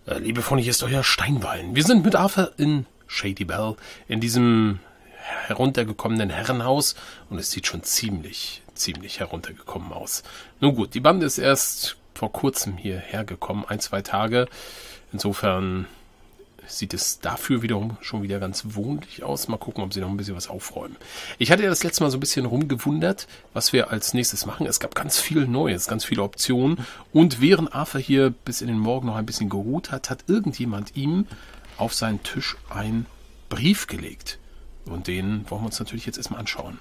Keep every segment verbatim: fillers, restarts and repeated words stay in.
Äh, liebe Freunde, hier ist euer Steinwein. Wir sind mit Arthur in Shady Belle, in diesem heruntergekommenen Herrenhaus. Und es sieht schon ziemlich, ziemlich heruntergekommen aus. Nun gut, die Bande ist erst vor kurzem hierher gekommen, ein, zwei Tage. Insofern sieht es dafür wiederum schon wieder ganz wohnlich aus. Mal gucken, ob sie noch ein bisschen was aufräumen. Ich hatte ja das letzte Mal so ein bisschen rumgewundert, was wir als nächstes machen. Es gab ganz viel Neues, ganz viele Optionen. Und während Arthur hier bis in den Morgen noch ein bisschen geruht hat, hat irgendjemand ihm auf seinen Tisch einen Brief gelegt. Und den wollen wir uns natürlich jetzt erstmal anschauen.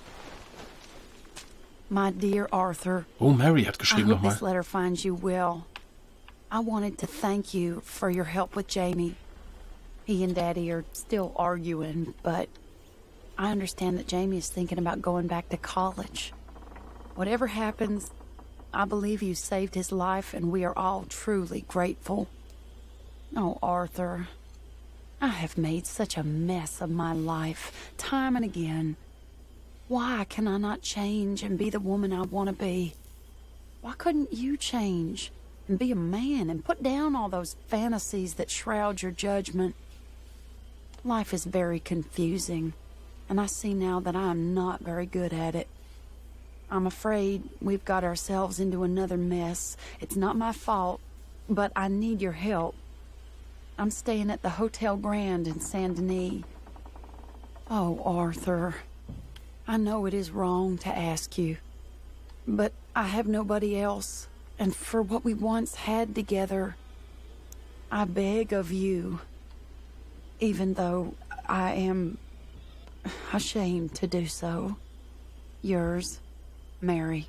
My dear Arthur, Oh, Mary hat I geschrieben hope nochmal. this letter finds you well. I wanted to thank you for your help with Jamie. He and Daddy are still arguing, but I understand that Jamie is thinking about going back to college. Whatever happens, I believe you saved his life and we are all truly grateful. Oh, Arthur, I have made such a mess of my life, time and again. Why can I not change and be the woman I want to be? Why couldn't you change and be a man and put down all those fantasies that shroud your judgment? Life is very confusing, and I see now that I am not very good at it. I'm afraid we've got ourselves into another mess. It's not my fault, but I need your help. I'm staying at the Hotel Grand in Saint Denis. Oh, Arthur, I know it is wrong to ask you, but I have nobody else, and for what we once had together, I beg of you, even though I am ashamed to do so. Yours, Mary.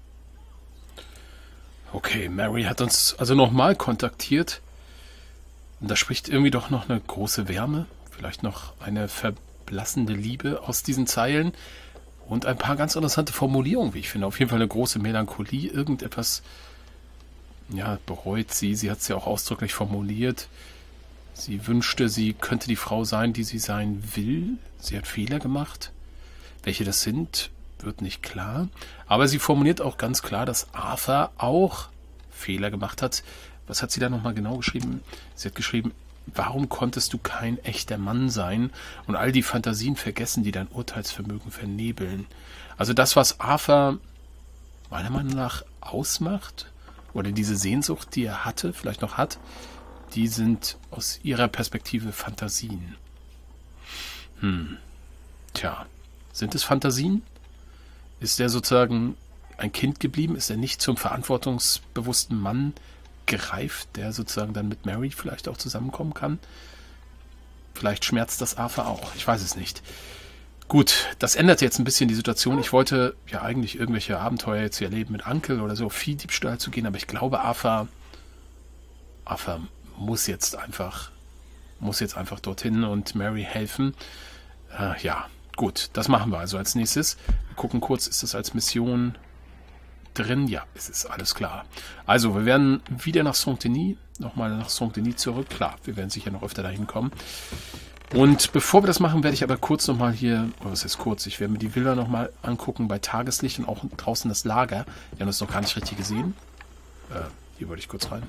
Okay, Mary hat uns also nochmal kontaktiert. Und da spricht irgendwie doch noch eine große Wärme, vielleicht noch eine verblassende Liebe aus diesen Zeilen und ein paar ganz interessante Formulierungen, wie ich finde. Auf jeden Fall eine große Melancholie, irgendetwas, ja, bereut sie. Sie hat es ja auch ausdrücklich formuliert. Sie wünschte, sie könnte die Frau sein, die sie sein will. Sie hat Fehler gemacht. Welche das sind, wird nicht klar. Aber sie formuliert auch ganz klar, dass Arthur auch Fehler gemacht hat. Was hat sie da nochmal genau geschrieben? Sie hat geschrieben, warum konntest du kein echter Mann sein und all die Fantasien vergessen, die dein Urteilsvermögen vernebeln? Also das, was Arthur meiner Meinung nach ausmacht, oder diese Sehnsucht, die er hatte, vielleicht noch hat, die sind aus ihrer Perspektive Fantasien. Hm. Tja, sind es Fantasien? Ist er sozusagen ein Kind geblieben? Ist er nicht zum verantwortungsbewussten Mann gereift, der sozusagen dann mit Mary vielleicht auch zusammenkommen kann? Vielleicht schmerzt das Arthur auch. Ich weiß es nicht. Gut, das ändert jetzt ein bisschen die Situation. Ich wollte ja eigentlich irgendwelche Abenteuer jetzt hier erleben mit Uncle oder so, auf Viehdiebstahl zu gehen, aber ich glaube, Arthur, Arthur muss jetzt einfach, muss jetzt einfach dorthin und Mary helfen. Äh, ja, gut, das machen wir also als nächstes. Wir gucken kurz, ist das als Mission drin? Ja, es ist alles klar. Also, wir werden wieder nach Saint-Denis, nochmal nach Saint-Denis zurück. Klar, wir werden sicher noch öfter dahin kommen. Und bevor wir das machen, werde ich aber kurz nochmal hier, oder was heißt kurz, ich werde mir die Villa nochmal angucken bei Tageslicht und auch draußen das Lager. Wir haben das noch gar nicht richtig gesehen. Äh, hier wollte ich kurz rein.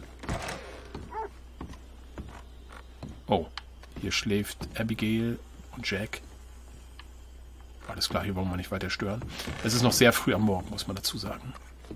Oh, hier schläft Abigail und Jack. Alles klar, hier wollen wir nicht weiter stören. Es ist noch sehr früh am Morgen, muss man dazu sagen.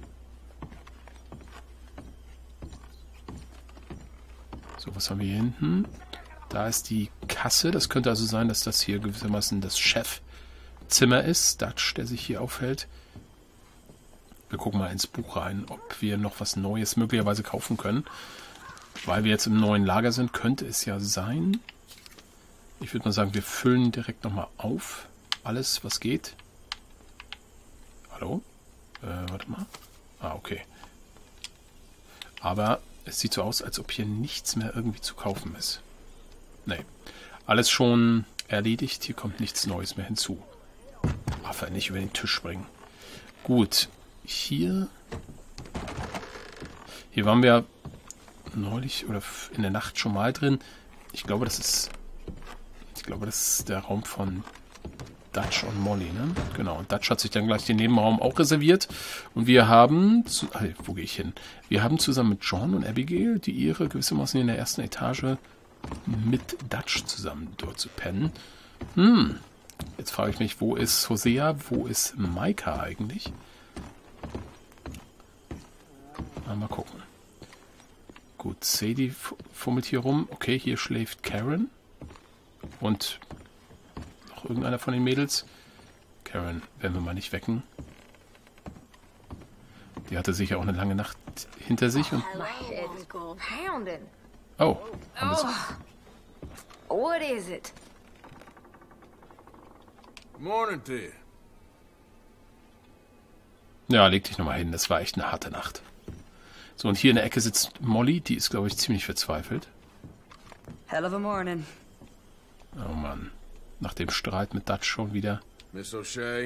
So, was haben wir hier hinten? Da ist die Kasse. Das könnte also sein, dass das hier gewissermaßen das Chefzimmer ist. Dutch, der sich hier aufhält. Wir gucken mal ins Buch rein, ob wir noch was Neues möglicherweise kaufen können. Weil wir jetzt im neuen Lager sind, könnte es ja sein. Ich würde mal sagen, wir füllen direkt nochmal auf. Alles, was geht. Hallo? Äh, warte mal. Ah, okay. Aber es sieht so aus, als ob hier nichts mehr irgendwie zu kaufen ist. Nee. Alles schon erledigt. Hier kommt nichts Neues mehr hinzu. Arthur nicht über den Tisch springen. Gut. Hier. Hier waren wir neulich oder in der Nacht schon mal drin. Ich glaube, das ist. Ich glaube, das ist der Raum von Dutch und Molly, ne? Genau. Und Dutch hat sich dann gleich den Nebenraum auch reserviert. Und wir haben, zu, ah, wo gehe ich hin? Wir haben zusammen mit John und Abigail, die ihre gewissermaßen in der ersten Etage mit Dutch zusammen dort zu pennen. Hm. Jetzt frage ich mich, wo ist Hosea? Wo ist Micah eigentlich? Mal gucken. Gut, Sadie fummelt hier rum. Okay, hier schläft Karen. Und noch irgendeiner von den Mädels. Karen werden wir mal nicht wecken. Die hatte sicher auch eine lange Nacht hinter sich. Und oh. What is it? Morning to you. Ja, leg dich nochmal hin. Das war echt eine harte Nacht. So, und hier in der Ecke sitzt Molly. Die ist, glaube ich, ziemlich verzweifelt. Hell of a morning. Oh Mann. Nach dem Streit mit Dutch schon wieder. Miss O'Shea.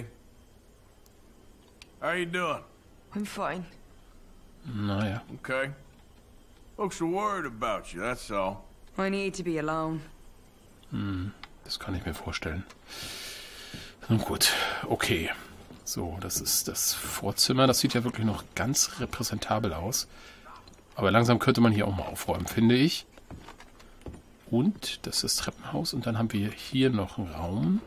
How you doing? I'm fine. Naja. Okay. Folks are worried about you, that's all. I need to be alone. Hm, das kann ich mir vorstellen. Nun gut, okay. So, das ist das Vorzimmer. Das sieht ja wirklich noch ganz repräsentabel aus. Aber langsam könnte man hier auch mal aufräumen, finde ich. Und das ist das Treppenhaus. Und dann haben wir hier noch einen Raum.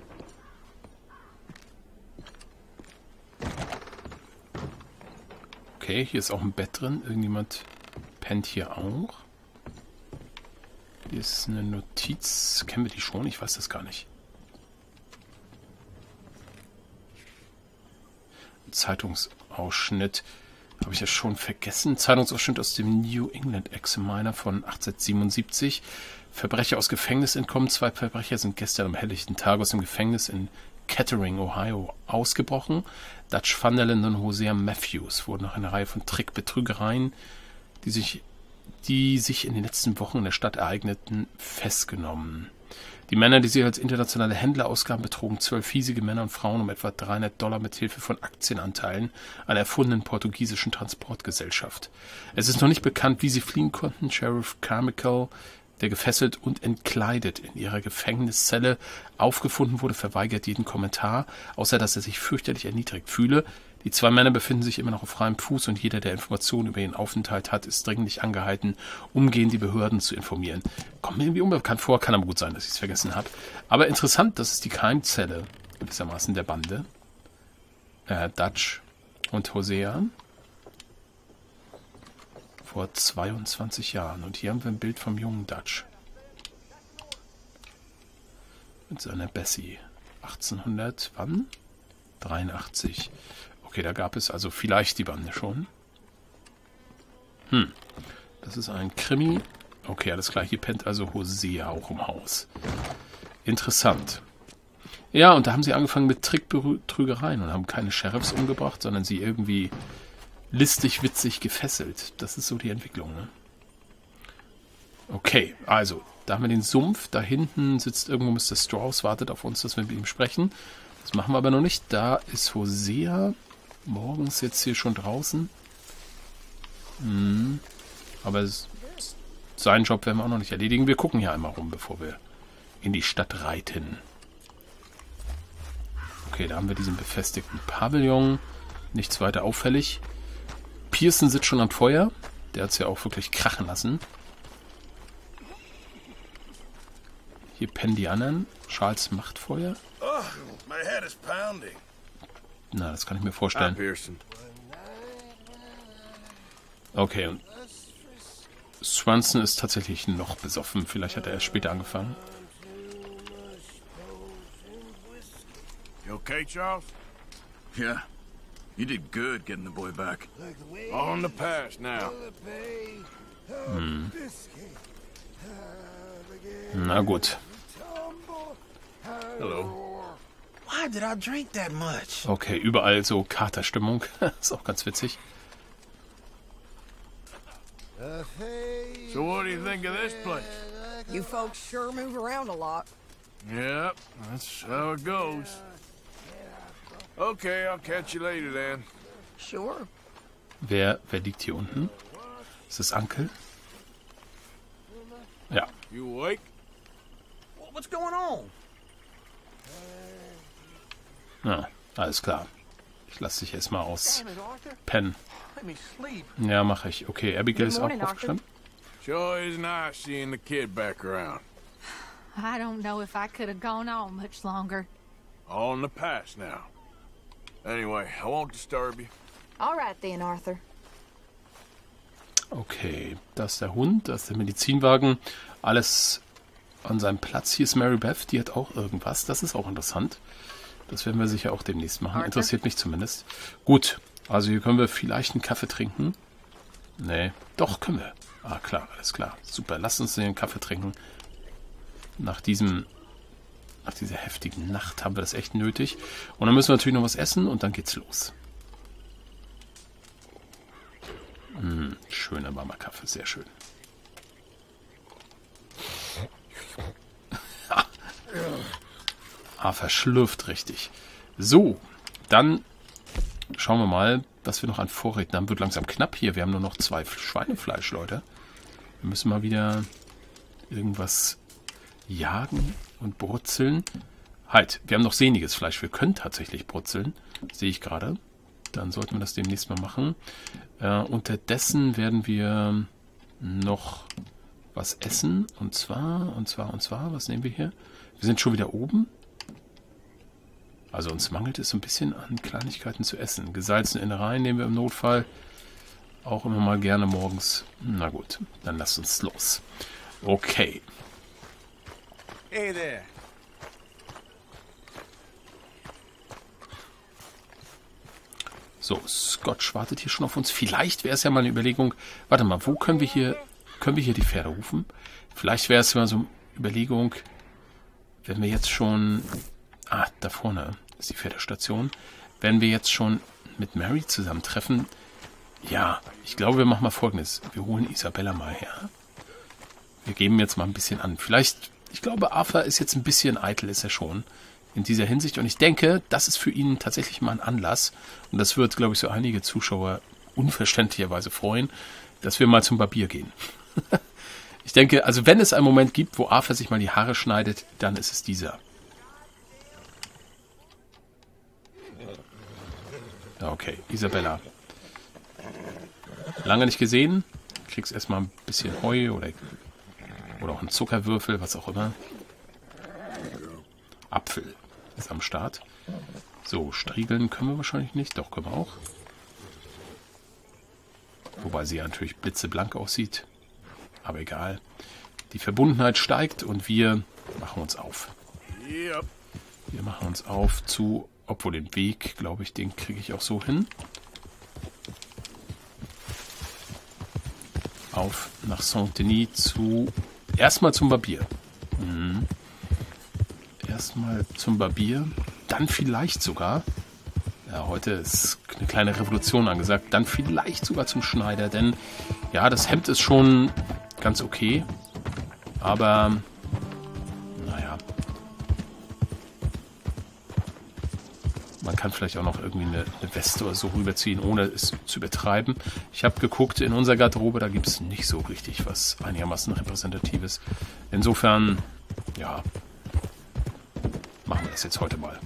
Okay, hier ist auch ein Bett drin. Irgendjemand pennt hier auch. Hier ist eine Notiz. Kennen wir die schon? Ich weiß das gar nicht. Zeitungsausschnitt. Habe ich ja schon vergessen. Zeitungsausschnitt aus dem New England Examiner von achtzehnhundertsiebenundsiebzig. Verbrecher aus Gefängnis entkommen. Zwei Verbrecher sind gestern am helllichten Tag aus dem Gefängnis in Kettering, Ohio, ausgebrochen. Dutch Vanderland und Hosea Matthews wurden nach einer Reihe von Trickbetrügereien, die sich, die sich in den letzten Wochen in der Stadt ereigneten, festgenommen. Die Männer, die sie als internationale Händler ausgaben, betrogen zwölf hiesige Männer und Frauen um etwa dreihundert Dollar mit Hilfe von Aktienanteilen einer erfundenen portugiesischen Transportgesellschaft. Es ist noch nicht bekannt, wie sie fliehen konnten. Sheriff Carmichael, der gefesselt und entkleidet in ihrer Gefängniszelle aufgefunden wurde, verweigert jeden Kommentar, außer dass er sich fürchterlich erniedrigt fühle. Die zwei Männer befinden sich immer noch auf freiem Fuß und jeder, der Informationen über ihren Aufenthalt hat, ist dringlich angehalten, umgehend die Behörden zu informieren. Kommt mir irgendwie unbekannt vor, kann aber gut sein, dass ich es vergessen habe. Aber interessant, das ist die Keimzelle gewissermaßen der Bande. Äh, Dutch und Hosea. Vor zweiundzwanzig Jahren. Und hier haben wir ein Bild vom jungen Dutch. Mit seiner Bessie. achtzehnhundert, wann? dreiundachtzig. Okay, da gab es also vielleicht die Bande schon. Hm. Das ist ein Krimi. Okay, alles klar. Hier pennt also Hosea auch im Haus. Interessant. Ja, und da haben sie angefangen mit Trickbetrügereien und haben keine Sheriffs umgebracht, sondern sie irgendwie listig, witzig gefesselt. Das ist so die Entwicklung, ne? Okay, also, da haben wir den Sumpf. Da hinten sitzt irgendwo Mister Strauss, wartet auf uns, dass wir mit ihm sprechen. Das machen wir aber noch nicht. Da ist Hosea. Morgens jetzt hier schon draußen. Hm. Aber es, seinen Job werden wir auch noch nicht erledigen. Wir gucken hier einmal rum, bevor wir in die Stadt reiten. Okay, da haben wir diesen befestigten Pavillon. Nichts weiter auffällig. Pearson sitzt schon am Feuer. Der hat es ja auch wirklich krachen lassen. Hier pennen die anderen. Charles macht Feuer. Oh, my head is pounding. Na, das kann ich mir vorstellen. Hi, Pearson. Okay, und Swanson ist tatsächlich noch besoffen. Vielleicht hat er erst später angefangen. You okay, Charles? Yeah. You did good getting the boy back. All in the past now. Hm. Na gut. Hello. Why did I drink that much? Okay, überall so Katerstimmung. Ist auch ganz witzig. So what do you think of this place? You folks sure move around a lot. Yep, that's how it goes. Okay, I'll catch you later then. Sure. Wer, wer liegt hier unten? Ist das Uncle? Ja. You awake? What's going on? Ja, alles klar. Ich lasse dich erstmal aus Damn it, Arthur. pennen. Let me sleep. Ja, mache ich. Okay, Abigail Good ist auch morning, Arthur. aufgestanden. Sure is nice seeing the kid back around. I don't know if I could have gone on much longer. All in the past now. Anyway, I won't disturb you. All right then, Arthur. Okay, da ist der Hund, da ist der Medizinwagen. Alles an seinem Platz. Hier ist Mary Beth, die hat auch irgendwas. Das ist auch interessant. Das werden wir sicher auch demnächst machen. Arthur? Interessiert mich zumindest. Gut, also hier können wir vielleicht einen Kaffee trinken. Nee, doch, können wir. Ah, klar, alles klar. Super, lasst uns den Kaffee trinken. Nach diesem, nach dieser heftigen Nacht haben wir das echt nötig. Und dann müssen wir natürlich noch was essen und dann geht's los. Mm, schöner warmer Kaffee, sehr schön. Ah, verschlürft richtig. So, dann schauen wir mal, was wir noch an Vorräten haben. Wird langsam knapp hier. Wir haben nur noch zwei Schweinefleisch, Leute. Wir müssen mal wieder irgendwas jagen und brutzeln. Halt, wir haben noch sehniges Fleisch. Wir können tatsächlich brutzeln. Sehe ich gerade. Dann sollten wir das demnächst mal machen. Äh, unterdessen werden wir noch was essen. Und zwar, und zwar, und zwar, was nehmen wir hier? Wir sind schon wieder oben. Also uns mangelt es so ein bisschen an Kleinigkeiten zu essen. Gesalzene Innereien nehmen wir im Notfall auch immer mal gerne morgens. Na gut, dann lasst uns los. Okay. Hey there. So, Scotch wartet hier schon auf uns. Vielleicht wäre es ja mal eine Überlegung. Warte mal, wo können wir hier, können wir hier die Pferde rufen? Vielleicht wäre es mal so eine Überlegung, wenn wir jetzt schon... Ah, da vorne ist die Pferdestation. Wenn wir jetzt schon mit Mary zusammentreffen... Ja, ich glaube, wir machen mal Folgendes. Wir holen Isabella mal her. Wir geben jetzt mal ein bisschen an. Vielleicht, ich glaube, Arthur ist jetzt ein bisschen eitel, ist er schon. In dieser Hinsicht. Und ich denke, das ist für ihn tatsächlich mal ein Anlass. Und das wird, glaube ich, so einige Zuschauer unverständlicherweise freuen, dass wir mal zum Barbier gehen. Ich denke, also wenn es einen Moment gibt, wo Arthur sich mal die Haare schneidet, dann ist es dieser. Okay, Isabella. Lange nicht gesehen. Kriegst erstmal ein bisschen Heu oder, oder auch einen Zuckerwürfel, was auch immer. Apfel ist am Start. So, striegeln können wir wahrscheinlich nicht. Doch, können wir auch. Wobei sie ja natürlich blitzeblank aussieht. Aber egal. Die Verbundenheit steigt und wir machen uns auf. Yep. Wir machen uns auf zu... Obwohl den Weg, glaube ich, den kriege ich auch so hin. Auf nach Saint-Denis zu... Erstmal zum Barbier. Mhm. Erstmal zum Barbier. Dann vielleicht sogar... Ja, heute ist eine kleine Revolution angesagt. Dann vielleicht sogar zum Schneider. Denn, ja, das Hemd ist schon ganz okay. Aber... Naja... Man kann vielleicht auch noch irgendwie eine, eine Weste oder so rüberziehen, ohne es zu übertreiben. Ich habe geguckt, in unserer Garderobe, da gibt es nicht so richtig was einigermaßen Repräsentatives. Insofern, ja, machen wir das jetzt heute mal.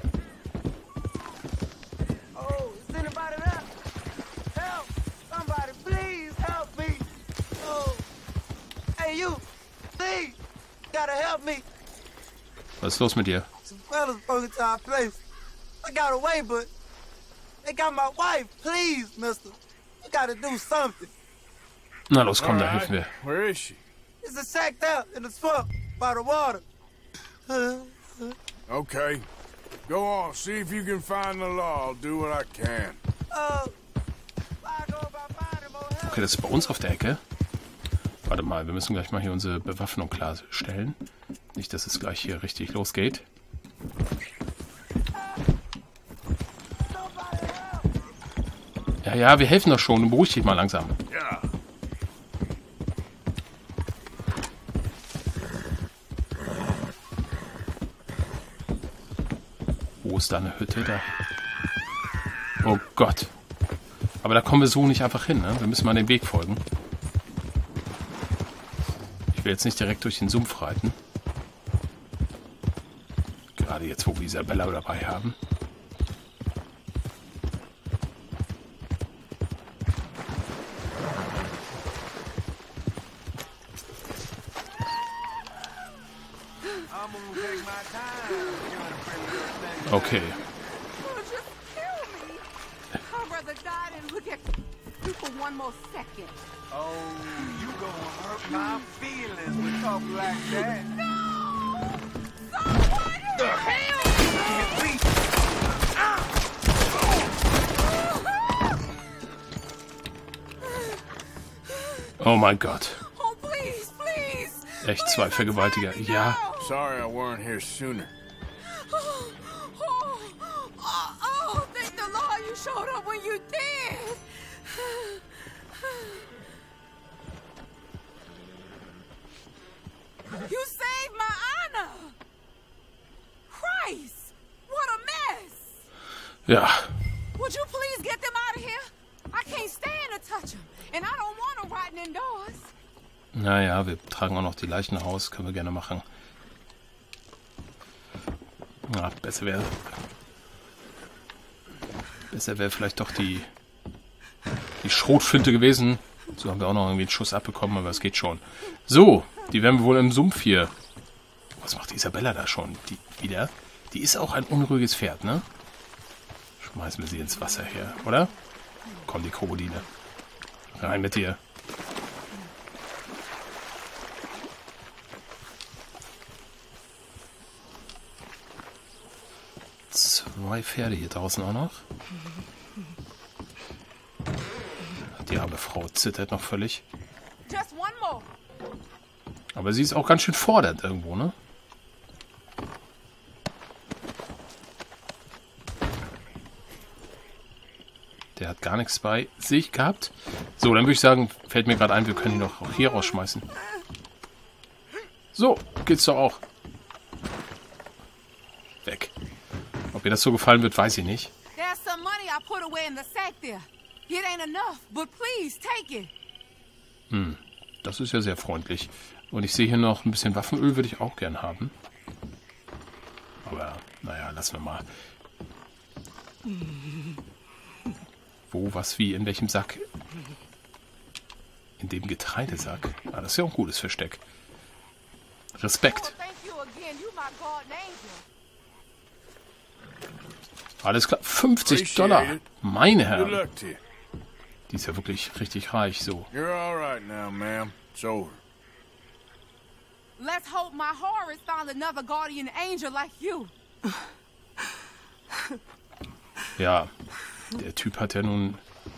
Oh, is anybody there? Help! Somebody, please help me! Oh, hey you, please, gotta help me. Was ist los mit dir? Some fellas broke into our place. I got away, but they got my wife. Please, mister, you gotta do something. Na los, komm, da All right. helfen wir. Where is she? It's a sacked out in the swamp by the water. Okay. Go on, see if you can find the law. I'll do what I can. Uh, I go about finding more help. Okay, das ist bei uns auf der Ecke. Warte mal, wir müssen gleich mal hier unsere Bewaffnung klarstellen. Nicht, dass es gleich hier richtig losgeht. Ja, ja, wir helfen doch schon. Beruhig dich mal langsam. Ja. Wo ist da eine Hütte? Da. Oh Gott. Aber da kommen wir so nicht einfach hin, ne? Wir müssen mal den Weg folgen. Ich will jetzt nicht direkt durch den Sumpf reiten. Gerade jetzt, wo wir Isabella dabei haben. I'm gonna take my time trying to bring your thing. Okay. Just kill me. I'd rather die than look at you for one more second. Oh, you gonna hurt my feelings with talk like that. No! Someone The hell? Can't reach. Oh mein Gott. Oh, please, please. Echt zwei Vergewaltiger. Ja. Sorry I weren't here sooner. Oh, oh, oh, oh, thank the Lord you showed up when you did. You saved my honor. Christ, what a mess. Ja. Would you please get them out of here? I can't stand to touch them, and I don't want them rotting indoors. Naja, wir tragen auch noch die Leichen aus. Können wir gerne machen. Na, besser wäre... Besser wäre vielleicht doch die... Die Schrotflinte gewesen. So haben wir auch noch irgendwie einen Schuss abbekommen, aber es geht schon. So, die werden wir wohl im Sumpf hier... Was macht Isabella da schon? Die wieder? Die ist auch ein unruhiges Pferd, ne? Schmeißen wir sie ins Wasser her, oder? Komm, die Krokodile. Rein mit dir. Zwei Pferde hier draußen auch noch. Die arme Frau zittert noch völlig. Just one more. Aber sie ist auch ganz schön fordernd irgendwo, ne? Der hat gar nichts bei sich gehabt. So, dann würde ich sagen, fällt mir gerade ein, wir können ihn doch auch hier rausschmeißen. So, geht's doch auch. Weg. Ob mir das so gefallen wird, weiß ich nicht. There's some money I put away in the sack there. It ain't enough, but please take it. Hm, das ist ja sehr freundlich. Und ich sehe hier noch ein bisschen Waffenöl, würde ich auch gern haben. Aber, naja, lassen wir mal. Wo, was, wie, in welchem Sack? In dem Getreidesack. Ah, das ist ja auch ein gutes Versteck. Respekt. Oh, thank you again. You my guardian angel. Alles klar. fünfzig Dollar. Meine Herren. Die ist ja wirklich richtig reich, so. You're all right now, ma'am. It's over. Let's hope my Horace found another guardian angel like you. Ja, der Typ hat ja nun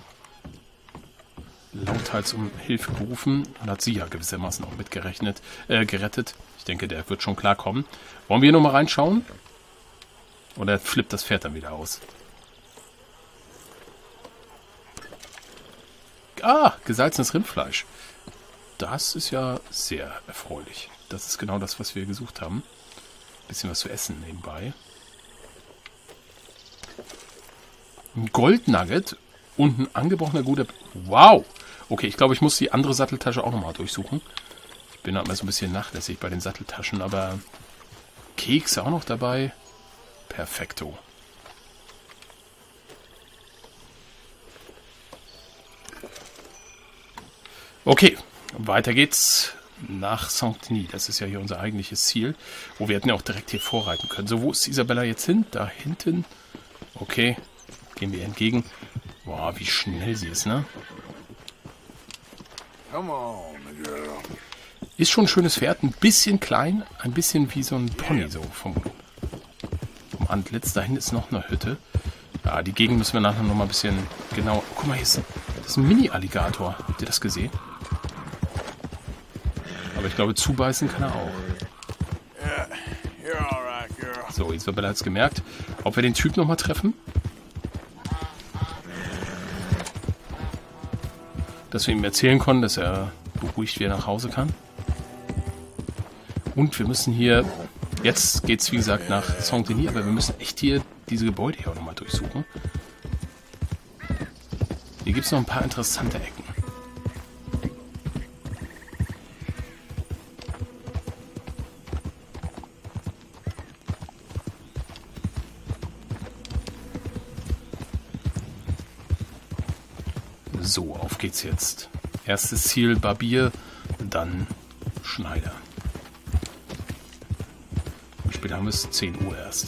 lauthals um Hilfe gerufen und hat sie ja gewissermaßen auch mitgerechnet, äh, gerettet. Ich denke, der wird schon klarkommen. Wollen wir hier nochmal reinschauen? Oder flippt das Pferd dann wieder aus? Ah, gesalzenes Rindfleisch. Das ist ja sehr erfreulich. Das ist genau das, was wir gesucht haben. Bisschen was zu essen nebenbei. Ein Goldnugget und ein angebrochener guter... Wow! Okay, ich glaube, ich muss die andere Satteltasche auch nochmal durchsuchen. Ich bin halt mal so ein bisschen nachlässig bei den Satteltaschen, aber Kekse auch noch dabei. Perfekto. Okay, weiter geht's nach Saint-Denis. Das ist ja hier unser eigentliches Ziel. Oh, wir hätten ja auch direkt hier vorreiten können. So, wo ist Isabella jetzt hin? Da hinten. Okay, gehen wir ihr entgegen. Boah, wie schnell sie ist, ne? Come on, girl. Ist schon ein schönes Pferd. Ein bisschen klein. Ein bisschen wie so ein Pony, so vom, vom Antlitz. Da hinten ist noch eine Hütte. Ja, die Gegend müssen wir nachher noch mal ein bisschen genau... Oh, guck mal, hier ist, das ist ein Mini-Alligator. Habt ihr das gesehen? Aber ich glaube, zubeißen kann er auch. Yeah, you're all right, girl. So, Isabella hat es gemerkt. Ob wir den Typ nochmal treffen? Dass wir ihm erzählen konnten, dass er beruhigt wieder nach Hause kann. Und wir müssen hier... Jetzt geht es, wie gesagt, nach Saint-Denis, aber wir müssen echt hier diese Gebäude hier auch nochmal durchsuchen. Hier gibt es noch ein paar interessante Ecken. So, auf geht's jetzt. Erstes Ziel Barbier, dann Schneider. spät haben wir es? zehn Uhr erst.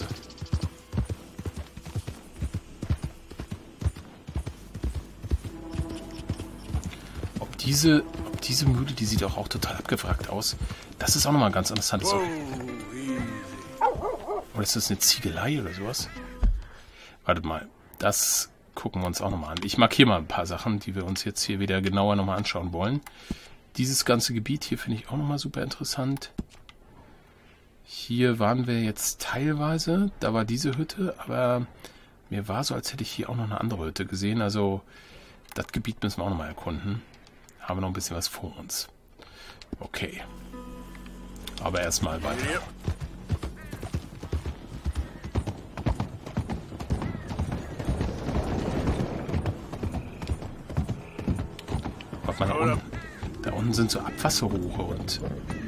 Ob diese, ob diese Mühle, die sieht auch, auch total abgewrackt aus. Das ist auch nochmal ein ganz interessantes. Whoa, easy. Oder ist das eine Ziegelei oder sowas? Wartet mal, das gucken wir uns auch nochmal an. Ich markiere mal ein paar Sachen, die wir uns jetzt hier wieder genauer nochmal anschauen wollen. Dieses ganze Gebiet hier finde ich auch nochmal super interessant. Hier waren wir jetzt teilweise, da war diese Hütte, aber mir war so, als hätte ich hier auch noch eine andere Hütte gesehen. Also das Gebiet müssen wir auch nochmal erkunden. Haben wir noch ein bisschen was vor uns. Okay. Aber erstmal weiter. Yep. Guck mal, da unten, da unten sind so Abwasserrohre und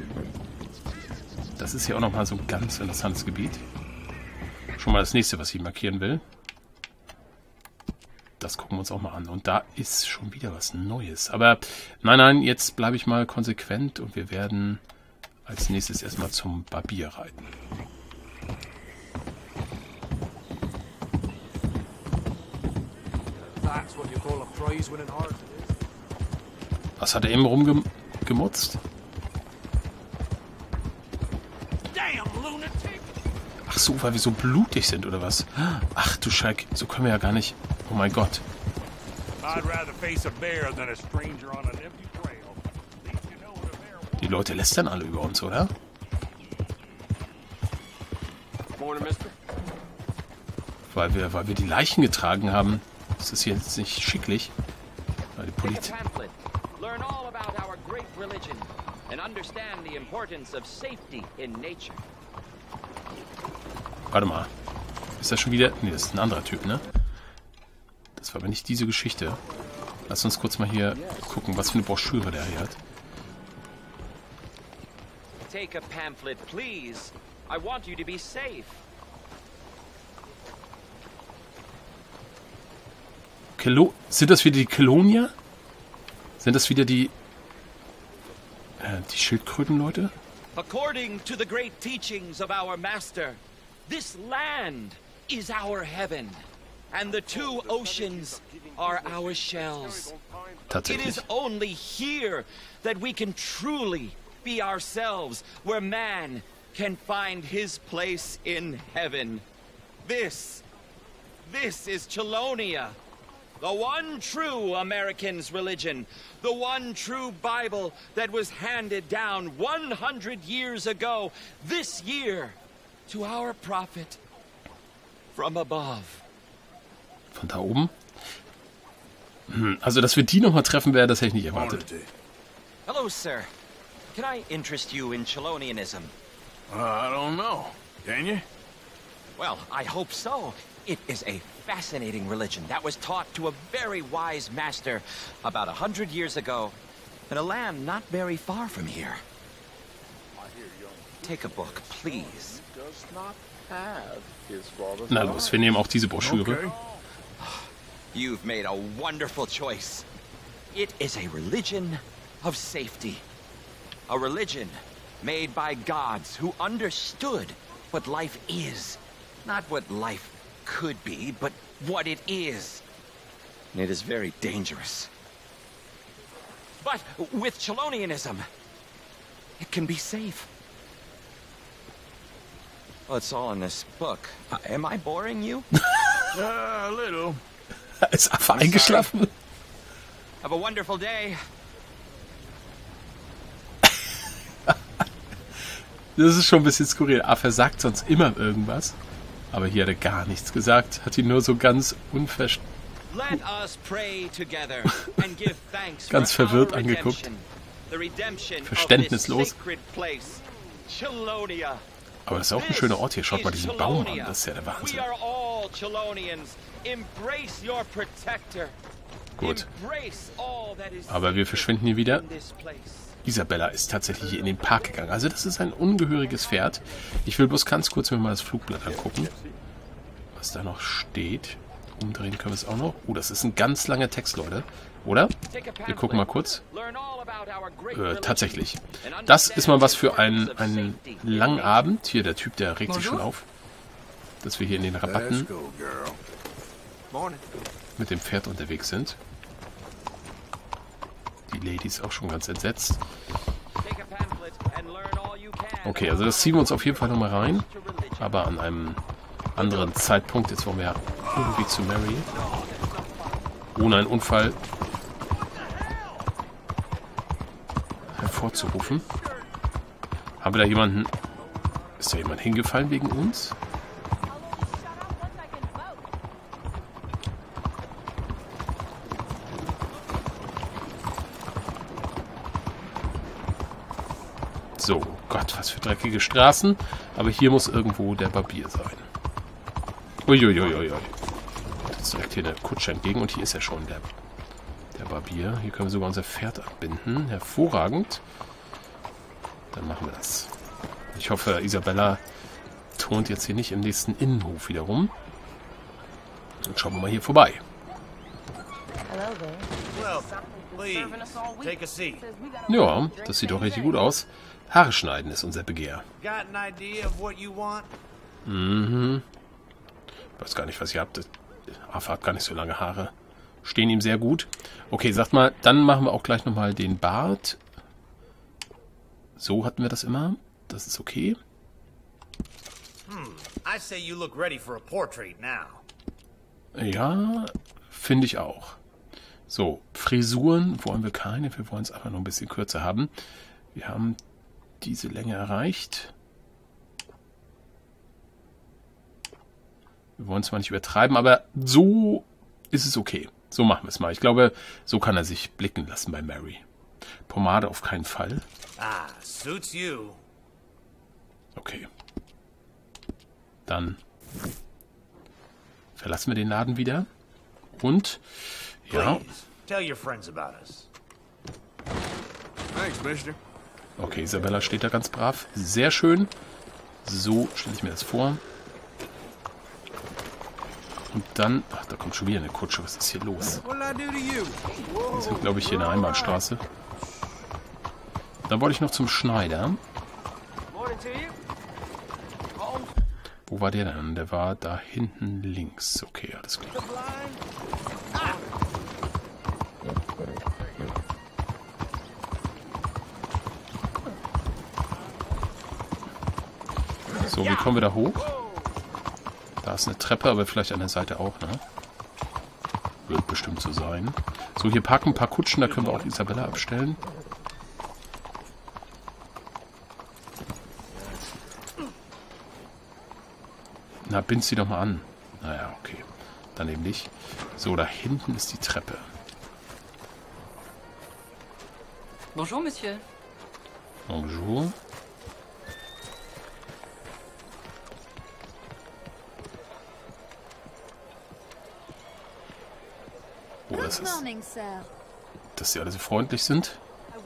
das ist hier auch nochmal so ein ganz interessantes Gebiet. Schon mal das nächste, was ich markieren will. Das gucken wir uns auch mal an. Und da ist schon wieder was Neues. Aber nein, nein, jetzt bleibe ich mal konsequent und wir werden als nächstes erstmal zum Barbier reiten. Was hat er eben rumgemutzt? Ach so, weil wir so blutig sind, oder was? Ach du Schreck, so können wir ja gar nicht... Oh mein Gott. Die Leute lästern alle über uns, oder? Weil wir, weil wir die Leichen getragen haben. Das ist jetzt nicht schicklich. Weil die Polizei... Warte mal. Ist das schon wieder... Nee, das ist ein anderer Typ, ne? Das war aber nicht diese Geschichte. Lass uns kurz mal hier gucken, was für eine Broschüre der hier hat. Take a pamphlet, please. I want you to be safe. Kelo Sind das wieder die Kelonier? Sind das wieder die... Äh, die Schildkrötenleute? According to the great teachings of our master, this land is our heaven, and the two oceans are our shells. It Tatsächlich. is only here that we can truly be ourselves, where man can find his place in heaven. This, this is Chelonia, the one true American's religion, the one true Bible that was handed down one hundred years ago, this year, to our prophet from above. Von da oben? Hm, also, dass wir die nochmal treffen werden, das hätte ich nicht erwartet. Hello, sir. Can I interest you in Chelonianism? Uh, I don't know. Can you? Well, I hope so. It is a fascinating religion that was taught to a very wise master about a hundred years ago in a land not very far from here. Take a book, please. Na los, wir nehmen auch diese Broschüre. Okay. You've made a wonderful choice. It is a religion of safety. A religion made by gods who understood what life is. Not what life could be, but what it is. And it is very dangerous. But with Chelonianism, it can be safe. Well, it's all in this book. Uh, am I boring you? Uh, a little. Er ist einfach eingeschlafen. Have a wonderful day. Das ist schon ein bisschen skurril. Affe sagt sonst immer irgendwas. Aber hier hat er gar nichts gesagt. Hat ihn nur so ganz unverständlich... Let us pray together and give thanks Ganz for verwirrt our angeguckt. redemption, the redemption of this Verständnislos. sacred place, Chelonia. Aber das ist auch ein schöner Ort hier. Schaut mal diesen Baum an. Das ist ja der Wahnsinn. We are all Chelonians. Embrace your protector. Gut. Embrace all that is Aber wir verschwinden hier wieder. in this place. Isabella ist tatsächlich hier in den Park gegangen. Also das ist ein ungehöriges Pferd. Ich will bloß ganz kurz mir mal das Flugblatt angucken. Was da noch steht. umdrehen können wir es auch noch. Oh, das ist ein ganz langer Text, Leute. Oder? Wir gucken mal kurz. Äh, tatsächlich. Das ist mal was für einen, einen langen Abend. Hier, der Typ, der regt sich schon auf. Dass wir hier in den Rabatten mit dem Pferd unterwegs sind. Die Lady ist auch schon ganz entsetzt. Okay, also das ziehen wir uns auf jeden Fall nochmal rein. Aber an einem anderen Zeitpunkt. Jetzt wollen wir ja irgendwie zu Mary. Ohne einen Unfall hervorzurufen. Haben wir da jemanden... Ist da jemand hingefallen wegen uns? So, Gott, was für dreckige Straßen. Aber hier muss irgendwo der Barbier sein. Uiuiuiui. Jetzt direkt hier der Kutsche entgegen und hier ist ja schon der, der Barbier. Hier können wir sogar unser Pferd abbinden. Hervorragend. Dann machen wir das. Ich hoffe, Isabella turnt jetzt hier nicht im nächsten Innenhof wieder rum. Dann schauen wir mal hier vorbei. Ja, das sieht doch richtig gut aus. Haare schneiden ist unser Begehr. Mhm. Ich weiß gar nicht, was ihr habt. Arthur hat gar nicht so lange Haare. Stehen ihm sehr gut. Okay, sagt mal, dann machen wir auch gleich nochmal den Bart. So hatten wir das immer. Das ist okay. Ja, finde ich auch. So, Frisuren wollen wir keine. Wir wollen es einfach noch ein bisschen kürzer haben. Wir haben diese Länge erreicht. Wir wollen es zwar nicht übertreiben, aber so ist es okay. So machen wir es mal. Ich glaube, so kann er sich blicken lassen bei Mary. Pomade auf keinen Fall. Ah, suits you. Okay. Dann verlassen wir den Laden wieder. Und, ja. Tell your friends about us. Thanks, Mister. Okay, Isabella steht da ganz brav. Sehr schön. So stelle ich mir das vor. Und dann... Ach, da kommt schon wieder eine Kutsche. Was ist hier los? Wir sind, glaube ich, hier in der Einbahnstraße. Dann wollte ich noch zum Schneider. Wo war der denn? Der war da hinten links. Okay, alles klar. So, wie kommen wir da hoch? Da ist eine Treppe, aber vielleicht an der Seite auch, ne? Wird bestimmt so sein. So, hier parken ein paar Kutschen, da können wir auch Isabella abstellen. Na, bind sie doch mal an. Naja, okay. Dann eben nicht. So, da hinten ist die Treppe. Bonjour, Monsieur. Bonjour. Oh, das ist, dass sie alle so freundlich sind.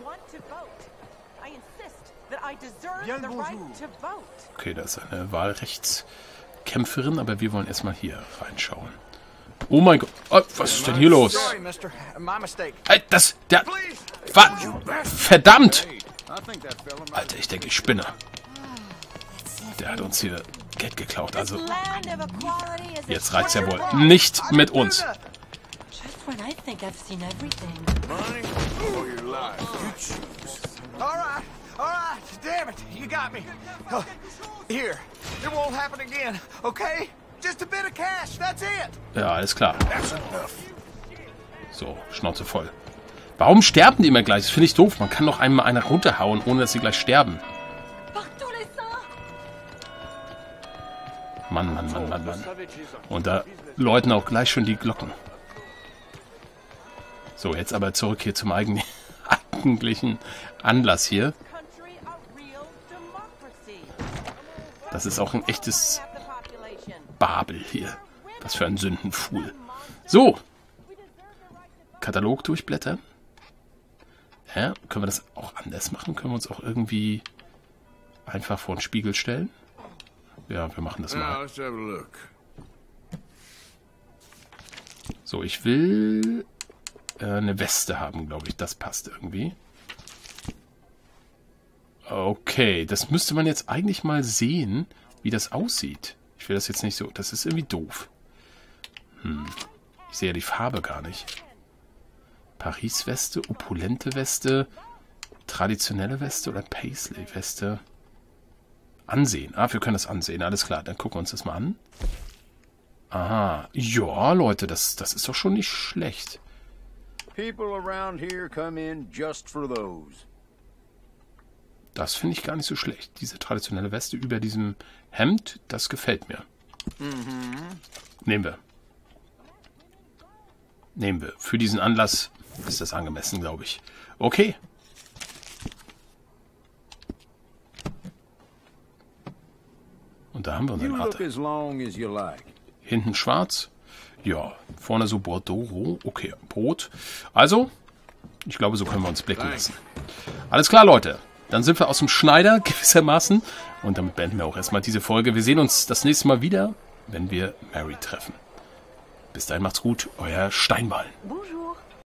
Okay, da ist eine Wahlrechtskämpferin, aber wir wollen erstmal hier reinschauen. Oh mein Gott, oh, was ist denn hier los? Ey, das, der, was? Verdammt! Alter, ich denke, ich spinne. Der hat uns hier Geld geklaut, also jetzt reicht's ja wohl nicht mit uns. When I think I've seen everything. Money or your life, you choose. All right, all right, damn it, you got me. Oh, here, it won't happen again, okay? Just a bit of cash, that's it. Ja, alles klar. So, Schnauze voll. Warum sterben die immer gleich? Das finde ich doof. Man kann doch einmal einer runterhauen, ohne dass sie gleich sterben. Mann, Mann, Mann, Mann, Mann. Und da läuten auch gleich schon die Glocken. So, jetzt aber zurück hier zum eigentlichen Anlass hier. Das ist auch ein echtes Babel hier. Was für ein Sündenfuhl. So. Katalog durchblättern. Ja, können wir das auch anders machen? Können wir uns auch irgendwie einfach vor den Spiegel stellen? Ja, wir machen das mal. So, ich will äh, eine Weste haben, glaube ich. Das passt irgendwie. Okay, das müsste man jetzt eigentlich mal sehen, wie das aussieht. Ich will das jetzt nicht so... Das ist irgendwie doof. Hm. Ich sehe ja die Farbe gar nicht. Paris-Weste, opulente Weste, traditionelle Weste oder Paisley-Weste. Ansehen. Ah, wir können das ansehen. Alles klar, dann gucken wir uns das mal an. Aha. Ja, Leute, das, das ist doch schon nicht schlecht. People around here come in just for those. Das finde ich gar nicht so schlecht. Diese traditionelle Weste über diesem Hemd, das gefällt mir. Mhm. Nehmen wir. Nehmen wir. Für diesen Anlass ist das angemessen, glaube ich. Okay. Und da haben wir unseren Vater. Hinten schwarz. Ja, vorne so Bordeaux. Okay, Brot. Also, ich glaube, so können wir uns blicken lassen. Alles klar, Leute. Dann sind wir aus dem Schneider gewissermaßen. Und damit beenden wir auch erstmal diese Folge. Wir sehen uns das nächste Mal wieder, wenn wir Mary treffen. Bis dahin macht's gut. Euer Steinballen. Bonjour.